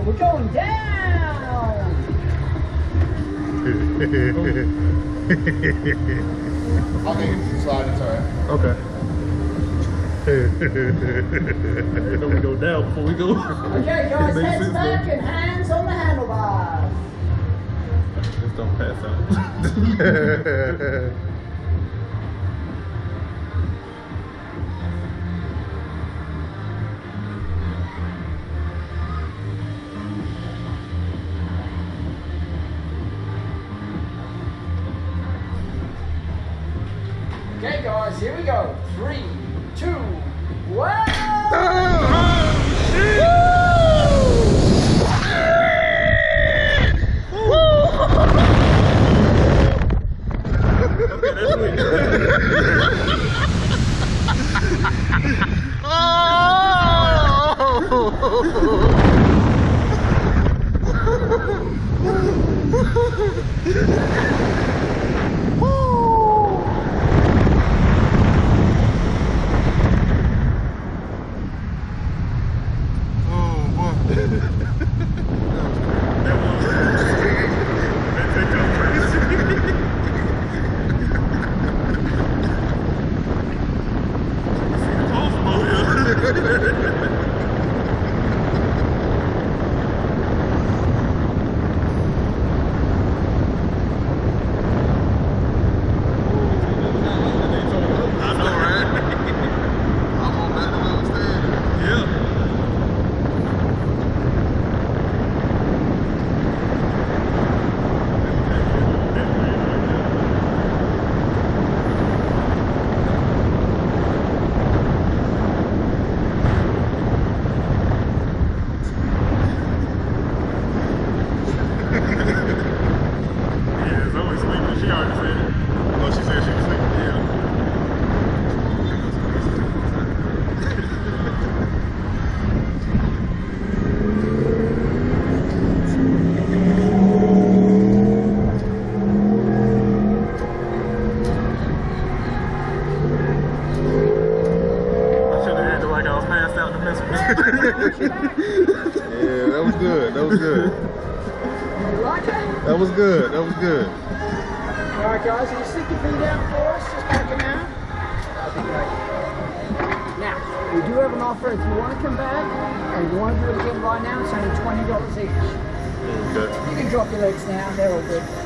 we're going down. I think it's slide, it's alright. Okay. Then we go down before we go. Okay, guys, heads back and hands on the handlebars. Just don't pass out. Okay, guys, here we go. 3, 2, 1. Yeah, that was good. That was good. You like it? That was good. That was good. All right, guys, can you stick your feet out for us? Just back them out. That'd be great. Now, we do have an offer. If you want to come back and you want to do it again right now, it's only $20 each. Okay. You can drop your legs down. They're all good.